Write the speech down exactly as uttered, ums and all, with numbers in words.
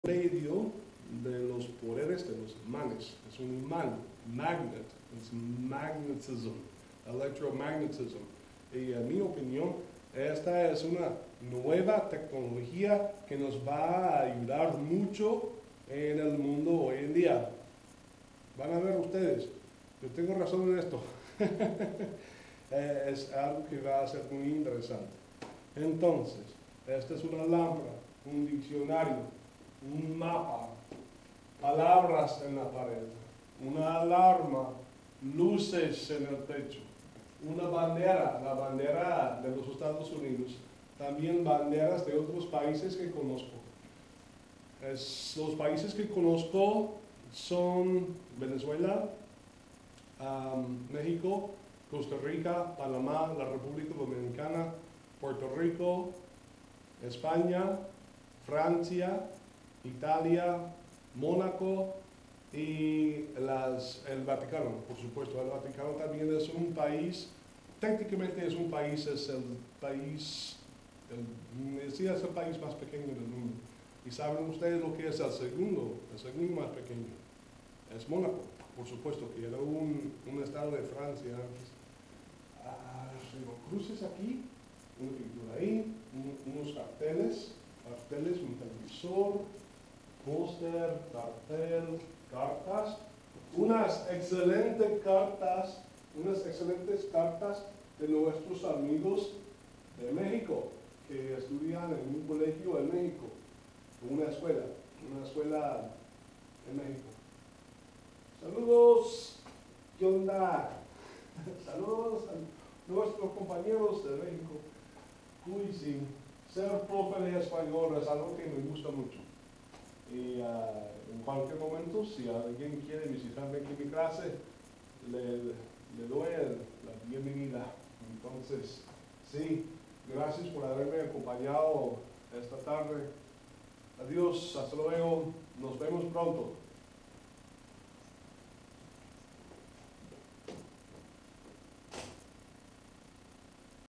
medio de los poderes de los imanes. Es un imán, magnet, es magnetism, electromagnetism. Y en mi opinión, esta es una nueva tecnología que nos va a ayudar mucho en el mundo hoy en día. Van a ver ustedes, yo tengo razón en esto. Es algo que va a ser muy interesante. Entonces, esta es una lámpara, un diccionario, un mapa, palabras en la pared, una alarma, luces en el techo, una bandera, la bandera de los Estados Unidos, también banderas de otros países que conozco. Es, los países que conozco son Venezuela, um, México, Costa Rica, Panamá, la República Dominicana, Puerto Rico, España, Francia, Italia, Mónaco y las, el Vaticano, por supuesto. El Vaticano también es un país, técnicamente es un país, es el país, el, sí, es el país más pequeño del mundo. ¿Y saben ustedes lo que es el segundo, el segundo más pequeño? Es Mónaco, por supuesto, que era un, un estado de Francia antes. Ah, cruces aquí, una pintura ahí, un, unos carteles, carteles, un televisor, póster, cartel, cartas, unas excelentes cartas, unas excelentes cartas de nuestros amigos de México, que estudian en un colegio en México, una escuela, una escuela en México. Saludos, ¿qué onda? Saludos a nuestros compañeros de México. Uy, sí, ser profe de español es algo que me gusta mucho. Y uh, en cualquier momento, si alguien quiere visitarme aquí en mi clase, le, le doy el, la bienvenida. Entonces, sí, gracias por haberme acompañado esta tarde. Adiós, hasta luego, nos vemos pronto.